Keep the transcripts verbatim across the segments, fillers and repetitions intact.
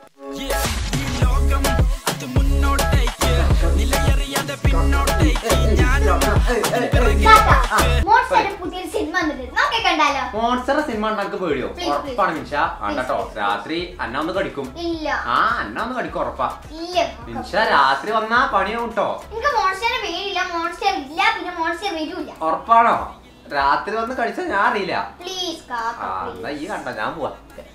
Monster cinema ഉണ്ടാക്കി പേടിയോ? ഉറപ്പാണ് നിമിഷ. ആണ്ടോ രാത്രി അന്ന ഒന്ന് കടിക്കും. ആ അന്ന ഒന്ന് കടിക്കും ഉറപ്പാ. നിമിഷ രാത്രി വന്നാ പണിയാവും കേട്ടോ. ഉറപ്പാണോ? രാത്രി വന്ന് കഴിച്ചാ ഞാൻ അറിയില്ല. എന്നാ ഈ കണ്ട ഞാൻ പോവാ.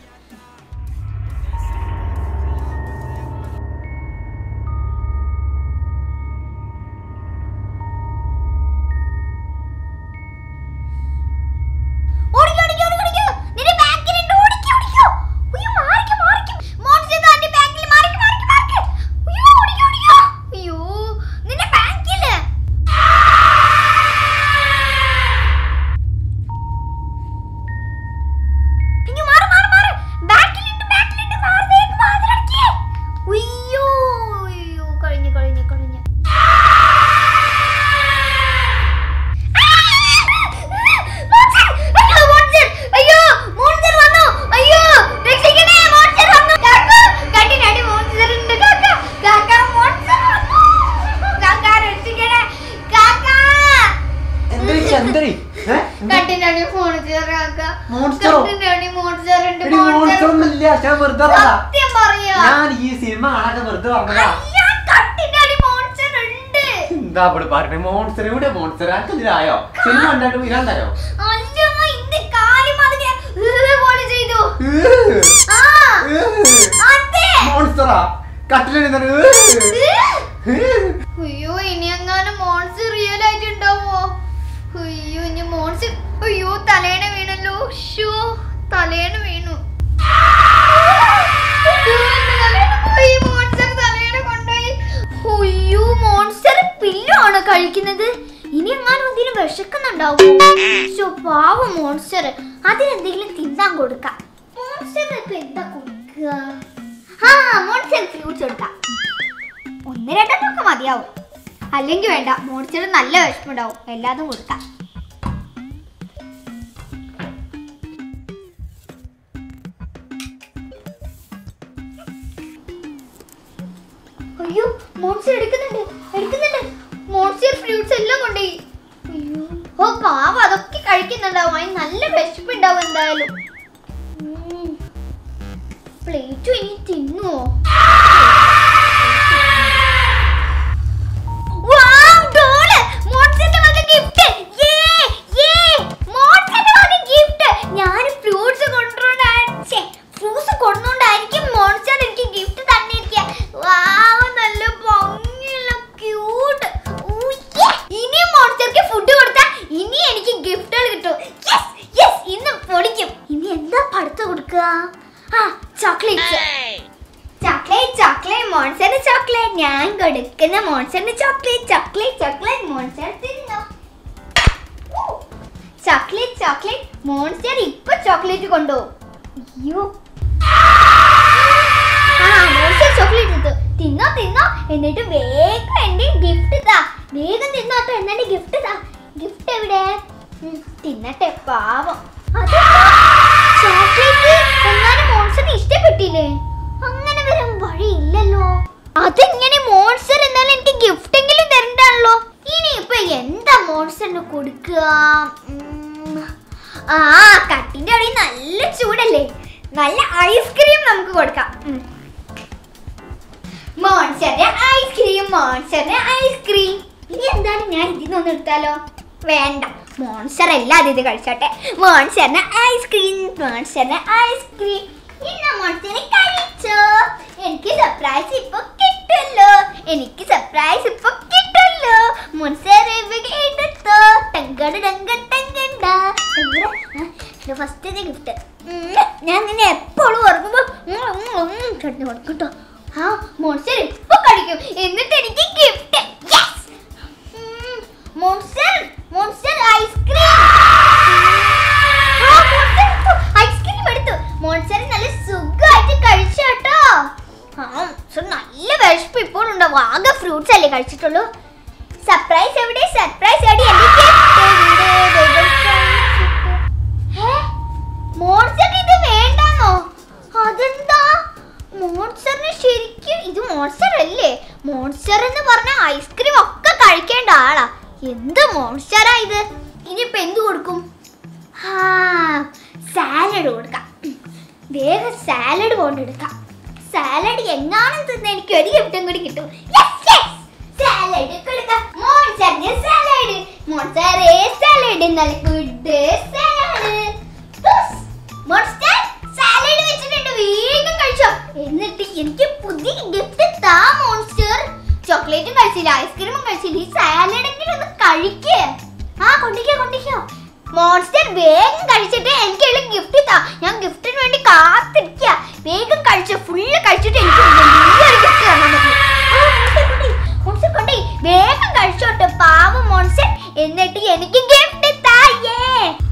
ഞാൻ ഈ സിനിമ കാണാൻ വെറുതെ പറഞ്ഞതാ. എന്താ ഇവിടെ പറഞ്ഞേ? മോൺസ്റ്റർ ഇവിടെ മോൺസ്റ്റർ ആക്കിയോ? സിനിമ കണ്ടായിട്ട് ഇല്ലാണ്ടായോ? മോൺസ്റ്ററാ കട്ടിലെഴുതാൻ. അയ്യോ ഇനി എങ്ങാനും മോൺസ്റ്റർ റിയൽ ആയിട്ട് ഉണ്ടാവോ? അയ്യോ ഇനി മോൺസ്റ്റർ. അയ്യോ തലേണ വീണല്ലോ. ഷോ തലേണ വീണു. പില്ലാണ് കഴിക്കുന്നത്. ഇനി എങ്ങാനും എന്തെങ്കിലും വിശക്കുന്നുണ്ടാവും. പാവം മോൺസ്റ്റർ. അതിനെന്തെങ്കിലും തിന്നാൻ കൊടുക്കാം. മോൺസ്റ്ററിന് ഇപ്പൊ എന്താ കൊടുക്കുക? ആ മോൺസ്റ്റർ ഫ്രൂട്ട്സ് കൊടുക്കാം. ഒന്ന് രണ്ടെണ്ണമൊക്കെ മതിയാവും. അല്ലെങ്കിൽ വേണ്ട, മോൺസ്റ്റർ നല്ല വിശപ്പുണ്ടാവും. എല്ലാതും കൊടുക്കാം. അയ്യോ മോൺസ്റ്റർ എടുക്കുന്നുണ്ട് എടുക്കുന്നുണ്ട് മോൺസ്റ്റർ ഫ്രൂട്ട്സ് എല്ലാം കൊണ്ടുപോയി. അയ്യോ ഓ പാവം അതൊക്കെ കഴിക്കുന്നുണ്ടാവും. അതിന് നല്ല വിശപ്പുണ്ടാവും എന്തായാലും. പ്ലേറ്റും ഇനി തിന്നുവോ? ഞാൻ ഫ്രൂട്ട്സ് കൊണ്ടുകൊണ്ടായിരിക്കും ഫ്രൂട്ട്സ് കൊണ്ടുകൊണ്ടായിരിക്കും മോൺസ്റ്റർ എനിക്ക് ഗിഫ്റ്റ് തന്നിരിക്കുക. വാവ് നല്ല ഭംഗിയുള്ള ക്യൂട്ട്. ഇനി മോൺസ്റ്റർക്ക് ഫുഡ് കൊടുത്താൽ ഇനി എനിക്ക് ഗിഫ്റ്റുകൾ കിട്ടും. യെസ് യെസ് ഇന്ന് പൊളിക്കും. ഇനി എന്താ പഠിത്തം കൊടുക്കുക? ആ ചോക്ലേറ്റ് ചോക്ലേറ്റ് ചോക്ലേറ്റ് മോൺസ്റ്ററിന് ചോക്ലേറ്റ്. ഞാൻ കൊടുക്കുന്ന മോൺസ്റ്ററിന് ചോക്ലേറ്റ് ചോക്ലേറ്റ് ചോക്ലേറ്റ് മോൺസ്റ്റർ തിന്നോ. ചോക്ലേറ്റ് ചോക്ലേറ്റ് മോൺസ്റ്റർ ഇപ്പൊ ചോക്ലേറ്റ് കൊണ്ടുപോകും. അയ്യോ ആ മോൺസ്റ്റർ ചോക്ലേറ്റ് എടുത്തു. തിന്നോ തിന്നോ. എന്നിട്ട് വേഗം എന്റെ ഗിഫ്റ്റ് താ. വേഗം തിന്നോട്ടോ. എന്നെ ഗിഫ്റ്റ് താ. ഗിഫ്റ്റ് എവിടെ? തിന്നട്ടെ പാവം. ചോക്ലേറ്റ് എന്നാലും മോൺസ്റ്ററിന് ഇഷ്ടപ്പെട്ടില്ലേ? അങ്ങനെ വരാൻ വഴിയില്ലല്ലോ. അതെങ്ങനെ മോൺസ്റ്റർ എന്നാലും എനിക്ക് ഗിഫ്റ്റ് എങ്കിലും തരണ്ടാണല്ലോ. ഇനിയിപ്പൊ എന്താ മോൺസ്റ്ററിന് കൊടുക്കുക? ആ കട്ടിന്റെ അവിടെ നല്ല ചൂടല്ലേ, നല്ല ഐസ്ക്രീം നമുക്ക് കൊടുക്കാം. മോൺസ്റ്ററിന്റെ ഐസ്ക്രീം മോൺസ്റ്ററിന്റെ ഐസ്ക്രീം. ഇനി എന്തായാലും ഞാൻ ഇതിനൊന്നും എടുത്താലോ? വേണ്ട, മോൺസ്റ്റർ എല്ലാം ഇത് കഴിച്ചോട്ടെ. മോൺസ്റ്ററിന്റെ ഐസ്ക്രീം മോൺസ്റ്ററിന്റെ ഐസ്ക്രീം. ഇന്ന് മോൺസ്റ്ററിനെ കഴിച്ചോ. എനിക്ക് സർപ്രൈസ് ഇപ്പൊ കിട്ടുമല്ലോ. എനിക്ക് സർപ്രൈസ് ഇപ്പൊ കിട്ടുമല്ലോ. മോൺസ്റ്റർ എടുത്തോ. ടങ്കട ടങ്ക ടങ്കണ്ട. ഫസ്റ്റ് ഗിഫ്റ്റ് ഞാൻ നിന്നെ എപ്പോഴും ഓർക്കുമ്പോ കിടന്നു കൊടുക്കട്ടോ. ആ മോൺസ്റ്റർ ഇപ്പൊ കഴിക്കും. എന്നിട്ട് എനിക്ക് gift. Monster monster ice cream. Ice cream എടുത്തു. മോൺസ്റ്റർ നല്ല സുഖമായിട്ട് കഴിച്ചോട്ടോ. ആ നല്ല വിശപ്പ് ഇപ്പോഴുണ്ടാവും. ആകെ ഫ്രൂട്ട്സ് അല്ലേ കഴിച്ചിട്ടുള്ളൂ. സർപ്രൈസ് എവിടെ? സർപ്രൈസ് എവിടെ? മോൺസ്റ്റർ ഇത് വേണ്ടാന്നോ? അതെന്താ? മോൺസ്റ്ററിന് ശരിക്കും ഇത് മോൺസ്റ്റർ അല്ലേ? മോൺസ്റ്റർ എന്ന് പറഞ്ഞ ഐസ്ക്രീം ഒക്കെ കഴിക്കേണ്ട ആളാ. എന്ത് മോൺസ്റ്ററാ ഇത്? ഇനിയിപ്പോ എന്ത് കൊടുക്കും? ആ സാലഡ് കൊടുക്കാം. വേഗം സാലഡ് കൊണ്ടെടുക്കാം. സാലഡ് എങ്ങാനും തിന്ന് എനിക്ക് ഒരു ഗിഫ്റ്റും കൂടി കിട്ടും. സാലഡ് കൊടുക്കാം. മോൺസ്റ്ററിന് സാലഡ്. മോൺസ്റ്ററേ സാലഡ് നല്ല ഗുഡ് സാലഡ്. മോൺസ്റ്റർ സാലഡ് വെച്ചിട്ടുണ്ട്. വേഗം കഴിച്ചോ. എന്നിട്ട് എനിക്ക് പുതിയ ഗിഫ്റ്റ് താ മോൺസ്റ്റർ. ചോക്ലേറ്റും കഴിച്ചില്ല, ഐസ്ക്രീമും കഴിച്ചില്ല, ഈ സാലഡെങ്കിലും ഒന്ന് കഴിക്കേ. ആ കൊണ്ടിക്കോ കൊണ്ടിക്കോ. മോൺസ്റ്റർ വേഗം കഴിച്ചിട്ട് എനിക്കുള്ള ഗിഫ്റ്റ് താ. ഞാൻ ഗിഫ്റ്റിന് വേണ്ടി കാത്തിരിക്കുക. വേഗം കഴിച്ചോ. ഫുള്ള് കഴിച്ചിട്ട് എനിക്ക് വലിയൊരു ഗിഫ്റ്റ് തന്നാൽ മതി. മോൺസ്റ്റർ കൊണ്ടേ വേഗം കഴിച്ചോട്ടെ പാവം മോൺസ്റ്റർ. എന്നിട്ട് എനിക്ക് ഗിഫ്റ്റ് തായേ.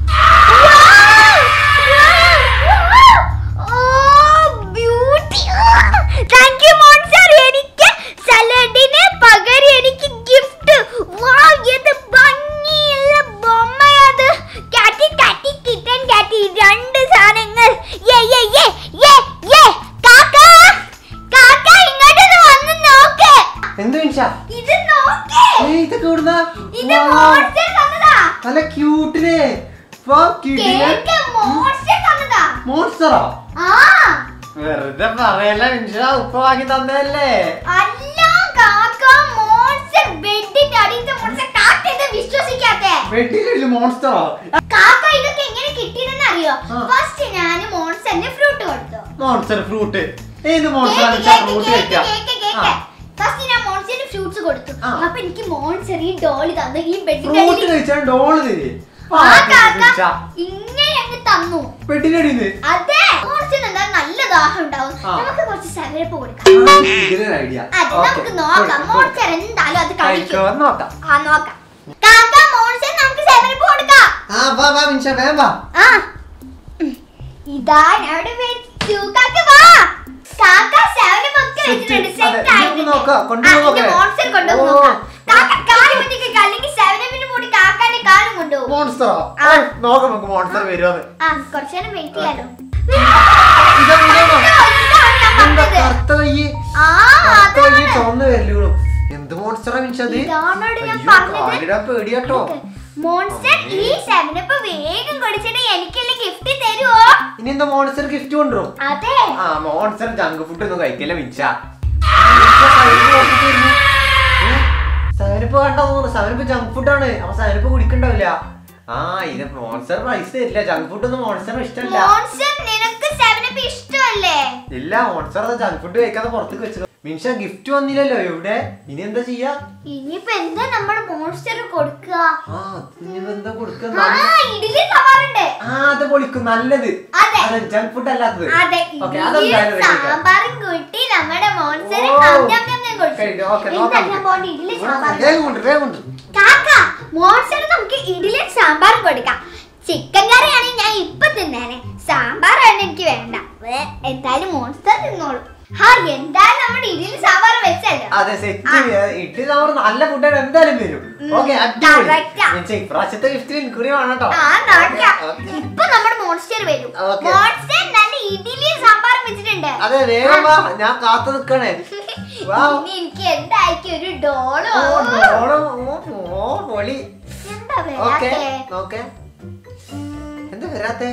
Thank you monster. എനിക്ക് സലാഡിന് പകരം എനിക്ക് ഗിഫ്റ്റ്. വാവ് എന്ത് ഭംഗിയുള്ള ബൊമ്മയത്. കാറ്റി കാറ്റി കിട്ടൻ കാറ്റി രണ്ട് സാധനങ്ങൾ. യേ യേ യേ യേ യേ കാക്ക കാക്ക ഇങ്ങോട്ട് വന്ന് നോക്ക്. എന്ത് മിൻഷാ ഇത് നോക്ക്. ഏയ് ഇതൊക്കെ എവിടുന്നാ? ഇത് മോൺസ്റ്റർ തന്നതാ. നല്ല ക്യൂട്ടിനെ. വാവ് ക്യൂട്ടിനെ. കേക്ക് മോൺസ്റ്റർ തന്നതാ. മോൺസ്റ്ററാ? ആ വെറുതെ പറയല്ല മിൻഷാ, ഉപ്പ വാങ്ങി തന്നതല്ലേ? അല്ല കാക്ക മോൺസ്റ്റർ ബെഡിന്റെ അടിയിലത്തെ മോൺസ്റ്റർ. കാക്ക ഇത് വിശ്വസിക്കാത്തെ? ബെഡിലെ മോൺസ്റ്ററാ? കാക്ക ഇതൊക്കെ എങ്ങനെ കിട്ടിയെന്ന് അറിയോ? ഫസ്റ്റ് ഞാൻ മോൺസ്റ്ററിന് ഫ്രൂട്ട് കൊടുത്തു. Monster fruit? ഏത് മോൺസ്റ്റർ? ഫ്രൂട്ട് കഴിക്കാം. ഫസ്റ്റ് ഞാൻ മോൺസ്റ്ററിന് ഫ്രൂട്ട്സ് കൊടുത്തു. അപ്പൊ എനിക്ക് മോൺസ്റ്റർ ഈ ഡോള് തന്നു. ഈ ബെഡിന്റെ ഫ്രൂട്ട് കഴിച്ചാൽ ഡോള് തരും. ഇങ്ങനെ അങ്ങ് തന്നു പെട്ടിനടിന്ന്. അതെ മോൺസ്റ്റർ എന്താ നല്ല ദാഹം ഉണ്ടാവും. നമുക്ക് കുറച്ച് സെവനപ്പ് കൊടുക്കാം. ഐഡിയ. അതെ നമുക്ക് നോക്കാം. മോൺസ്റ്റർ എന്തായാലും അത് കഴിക്കും. നോക്കാം. ആ നോക്കാം. കാക്ക മോൺസ്റ്റർ നമുക്ക് സെവനപ്പ് കൊടുക്കാം. ആ വാ വാ മിൻഷാ വേഗം വാ. ആ ഇതാ അവിടെ വെച്ചു. കാക്ക വാ. കാക്ക സെവനപ്പ് ഒക്കെ വെച്ചിട്ടുണ്ട്. സെറ്റ് ആയിട്ട് നോക്കാം. കൊണ്ടുപോകാം. മോൺസ്റ്റർ കൊണ്ടുപോകാം. കാക്ക കാല് മുന്നിക്ക് അല്ലെങ്കിൽ സെവനപ്പിന് കൂടി കാക്കാന്റെ കാലും കൊണ്ടുപോകും. മോൺസ്റ്ററോ? നോക്കാം നമുക്ക് മോൺസ്റ്റർ വരുമോ. ആ കുറച്ചു നേരം വെയിറ്റ് ചെയ്യാലോ. എന്ത് മോൺസ്റ്ററാ മിൻഷാ? പേടിയാട്ടോ. മോൺസ്റ്റർ ഈ സെവനപ്പ് വേഗം കുടിച്ചിട്ട് എനിക്കുള്ള ഗിഫ്റ്റ് തരുമോ? ഇനി എന്താ മോൺസ്റ്റർ ഗിഫ്റ്റ് കൊണ്ടുവരും? അതെ. ആ മോൺസ്റ്റർ ജങ്ക് ഫുഡ് ഒന്നും കഴിക്കില്ല മിൻഷാ. സവനപ്പ് കണ്ടാ തോന്നുന്നു. സവനപ്പ് ജങ്ക് ഫുഡാണ്. അപ്പൊ സവനപ്പ് കുടിക്കണ്ടാവില്ല. ആ ഇത് മോൺസ്റ്റർ പൈസ തരില്ല. ജങ്ക് ഫുഡ് ഒന്നും മോൺസ്റ്ററിന് ഇഷ്ടമല്ല. നിനക്ക് സെവനപ്പ് ഇഷ്ടമല്ലേ? ഇല്ല മോൺസ്റ്റർ ജങ്ക് ഫുഡ് കഴിക്കാതെ പുറത്തേക്ക് വെച്ചത്. മിൻഷാ ഗിഫ്റ്റ് വന്നില്ലല്ലോ എവിടെ? ഇനി എന്താ ചെയ്യാ? ഇനിയിപ്പോ എന്താ നമ്മള് മോൺസ്റ്റർ കൊടുക്കുക? ആ എന്താ കൊടുക്കുക? ഇഡ്ഡലി സാമ്പാറുണ്ട്. ആ അത് പൊളിക്കും. നല്ലത്. അതെ ജങ്ക് ഫുഡ് അല്ലാത്തത്. അതെ സാമ്പാറും കൂട്ടി നമ്മുടെ മോൺസ്റ്റർ കാക്ക മോൺസ്റ്റർ നമുക്ക് ഇഡ്ഡലി സാമ്പാറും കൊടുക്കാം. ചിക്കൻ കറിയാണെങ്കിൽ ഞാൻ ഇപ്പൊ തിന്നേനെ. സാമ്പാറാണ് എനിക്ക് വേണ്ട. എന്തായാലും മോൺസ്റ്റർ തിന്നോളൂ. ഹാ എന്തായാലും നമ്മുടെ ഇഡ്ഡലി സാമ്പാർ വെച്ചല്ലോ. അതെ സെറ്റ്. ഇഡ്ഡലി സാമ്പാർ നല്ല ഫുഡാണ്. എന്തായാലും വരും. ഇപ്രാവശ്യത്തെ ഗിഫ്റ്റ് എനിക്കൂടി വേണം കേട്ടോ. ഇപ്പൊ നമ്മുടെ മോൺസ്റ്റർ വരും. മോൺസ്റ്റർ നല്ല ഇഡ്ഡലി സാമ്പാറും വെച്ചിട്ടുണ്ട്. അതെ വേഗം വാ. ഞാൻ കാത്തു നിക്കണേ. എനിക്ക് എന്തായിരിക്കും ഒരു ഡോളോ പൊളി. എന്താ വരാത്തെ?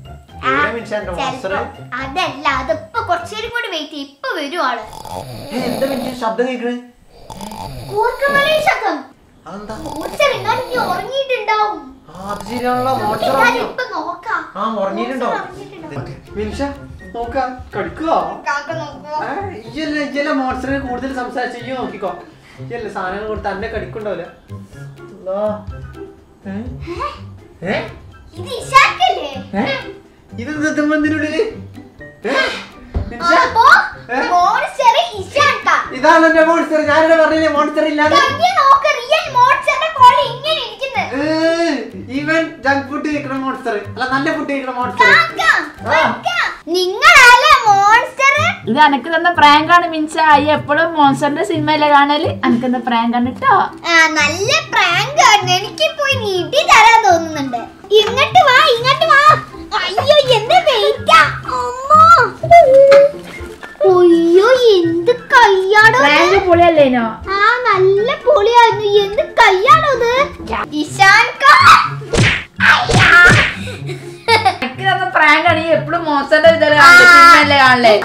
അതല്ല അതിപ്പോ കുറച്ചേരും കൂടി വെയിറ്റ് ചെയ്യും. ഇപ്പൊ വരും ആള്. എന്താ ശബ്ദം കേൾക്കണേ? ശബ്ദം ഉറങ്ങിയിട്ടുണ്ടാവും. മോൺസ്റ്ററിനെ കൂടുതൽ സംസാരിച്ചു നോക്കിക്കോ. ഇല്ല സാധനങ്ങൾ കൊടുത്ത് തന്നെ കടിക്കുണ്ടാവില്ല. ഇതെന്തിനുള്ളില്? ഇതാണ് എന്റെ മോൺസ്റ്റർ. ഞാനിവിടെ പറഞ്ഞില്ലേ മോൺസ്റ്റർ ഇല്ലാതെ. ഈവൻ ജങ്ക് ഫുഡ് കഴിക്കണ മോൺസ്റ്റർ അല്ല നല്ല ഫുഡ് കഴിക്കണ മോൺസ്റ്റർ. നിങ്ങളല്ലേ മോൺസ്റ്റർ? ഇത് അനക്ക് തന്ന പ്രാങ്കാണ് മിൻഷ. ഈ എപ്പോഴും മോൺസ്റ്ററിന്റെ സിനിമയിലെ കാണല്. അനക്ക് എന്താ പ്രാങ്കാണ് കേട്ടോ. നല്ല പ്രാങ്ക് ആണ്. എനിക്ക് പോയി നീട്ടി തരാൻ തോന്നുന്നുണ്ട്. ഇങ്ങോട്ട് വാ ഇങ്ങോട്ട് വാ. അയ്യോ എന്താ വെയിറ്റാ. അയ്യോ എന്ത് കയ്യാണോ പൊളിയല്ലേനോ? ആ നല്ല പൊളിയായിരുന്നു. എന്ത് കയ്യാണോ ഇത്? ഇഷാൻ പ്രാങ്ക് ആണ്. എപ്പോഴും മോശം സിനിമയല്ലേ കാണലേ?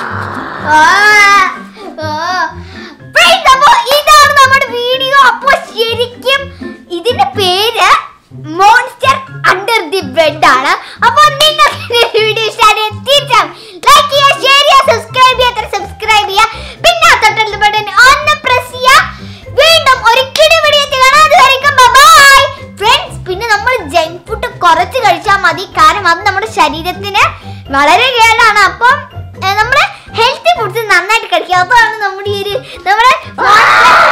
ഇതാണ് നമ്മുടെ വീഡിയോ. അപ്പൊ ശരിക്കും ഇതിന്റെ പേര് മോൺസ്റ്റർ അണ്ടർ ദി ബെഡ് ആണ്. അപ്പൊ നിങ്ങൾക്ക് വീഡിയോ ഇഷ്ടമായി തീർച്ചയായും ലൈക്ക് ചെയ്യുക, ഷെയർ ചെയ്യുക, സബ്സ്ക്രൈബ് ചെയ്യുക, സബ്സ്ക്രൈബ് ചെയ്യുക, പിന്നെ തൊട്ടടുത്ത ബട്ടൺ ഒന്ന് പ്രസ് ചെയ്യുക. വീണ്ടും ഒരു കിടി വീഡിയോ കാണാം. അതുവരെയ്ക്കും ബൈ ഫ്രണ്ട്സ്. പിന്നെ നമ്മൾ ജങ്ക് ഫുഡ് കുറച്ച് കഴിച്ചാൽ മതി, കാരണം അത് നമ്മുടെ ശരീരത്തിന് വളരെ കേടാണ്. അപ്പം നമ്മുടെ ഹെൽത്തി ഫുഡ്സ് നന്നായിട്ട് കഴിക്കുക. അതാണ് നമ്മുടെ ഈ ഒരു നമ്മുടെ